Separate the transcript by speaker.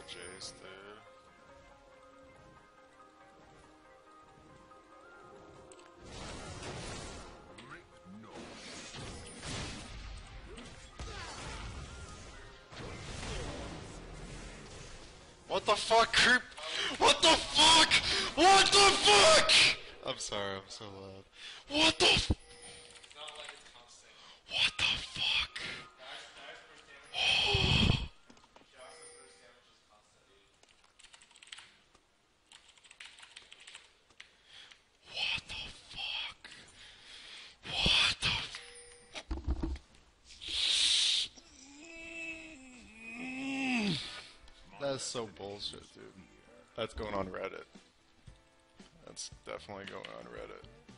Speaker 1: Jace, dude. What the fuck, creep? What the fuck? What the fuck? I'm sorry, I'm so loud. What the f-
Speaker 2: It's not like it's constant.
Speaker 1: What the fuck?
Speaker 2: Dyrus first damage. Jax's first damage is constant, dude.
Speaker 1: What the fuck? What the f- That's so bullshit, dude. That's going on Reddit. That's definitely going on Reddit.